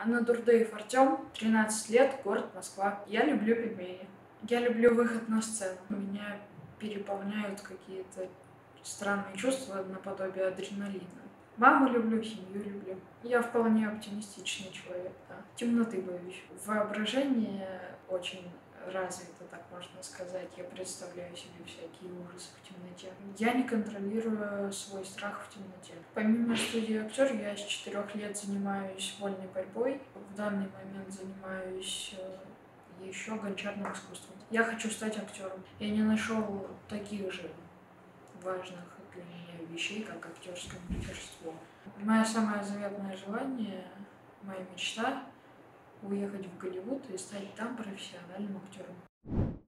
Анна Дурдеев Артем, 13 лет, город Москва. Я люблю пельмени. Я люблю выход на сцену. Меня переполняют какие-то странные чувства наподобие адреналина. Маму люблю, семью люблю. Я вполне оптимистичный человек, да. Темноты боюсь. Воображение очень развито, так можно сказать. Я представляю себе всякие ужасы в темноте. Я не контролирую свой страх в темноте. Помимо студии актер, я с 4 лет занимаюсь вольной борьбой. В данный момент занимаюсь еще гончарным искусством. Я хочу стать актером. Я не нашел таких же важных для меня вещей, как актерское мастерство. Мое самое заветное желание, моя мечта — уехать в Голливуд и стать там профессиональным актером.